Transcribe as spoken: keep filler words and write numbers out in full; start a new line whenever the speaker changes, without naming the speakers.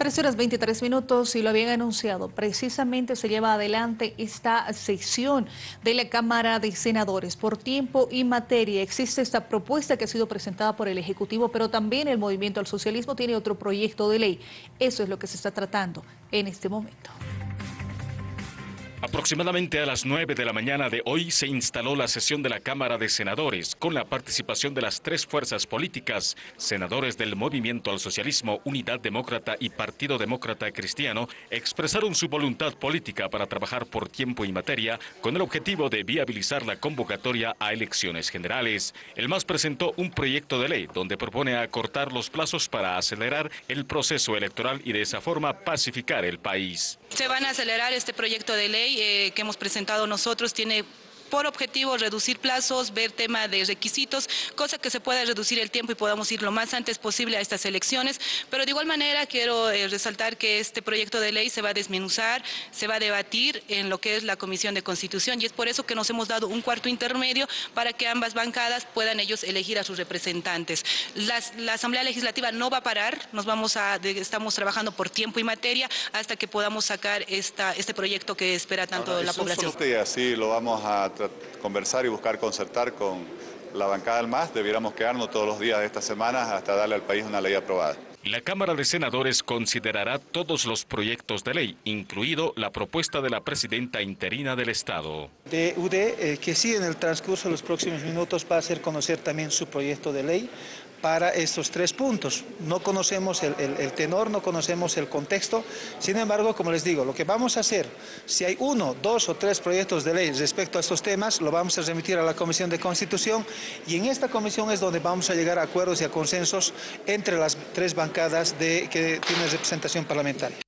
trece horas veintitrés minutos y lo habían anunciado. Precisamente se lleva adelante esta sesión de la Cámara de Senadores. Por tiempo y materia existe esta propuesta que ha sido presentada por el Ejecutivo, pero también el Movimiento al Socialismo tiene otro proyecto de ley. Eso es lo que se está tratando en este momento.
Aproximadamente a las nueve de la mañana de hoy se instaló la sesión de la Cámara de Senadores con la participación de las tres fuerzas políticas. Senadores del Movimiento al Socialismo, Unidad Demócrata y Partido Demócrata Cristiano expresaron su voluntad política para trabajar por tiempo y materia con el objetivo de viabilizar la convocatoria a elecciones generales. El M A S presentó un proyecto de ley donde propone acortar los plazos para acelerar el proceso electoral y de esa forma pacificar el país.
Se van a acelerar este proyecto de ley eh, que hemos presentado nosotros, tiene por objetivo reducir plazos, ver tema de requisitos, cosa que se pueda reducir el tiempo y podamos ir lo más antes posible a estas elecciones. Pero de igual manera quiero eh, resaltar que este proyecto de ley se va a desmenuzar, se va a debatir en lo que es la Comisión de Constitución y es por eso que nos hemos dado un cuarto intermedio para que ambas bancadas puedan ellos elegir a sus representantes. Las, la Asamblea Legislativa no va a parar, nos vamos a, de, estamos trabajando por tiempo y materia hasta que podamos sacar esta, este proyecto que espera tanto
Ahora,
la población.
Y así lo vamos a conversar y buscar concertar con la bancada del M A S. Debiéramos quedarnos todos los días de esta semana hasta darle al país una ley aprobada.
La Cámara de Senadores considerará todos los proyectos de ley, incluido la propuesta de la presidenta interina del Estado.
De U D, eh, que sí en el transcurso de los próximos minutos va a hacer conocer también su proyecto de ley para estos tres puntos. No conocemos el, el, el tenor, no conocemos el contexto, sin embargo, como les digo, lo que vamos a hacer, si hay uno, dos o tres proyectos de ley respecto a estos temas, lo vamos a remitir a la Comisión de Constitución y en esta comisión es donde vamos a llegar a acuerdos y a consensos entre las tres bancadas de, que tienen representación parlamentaria.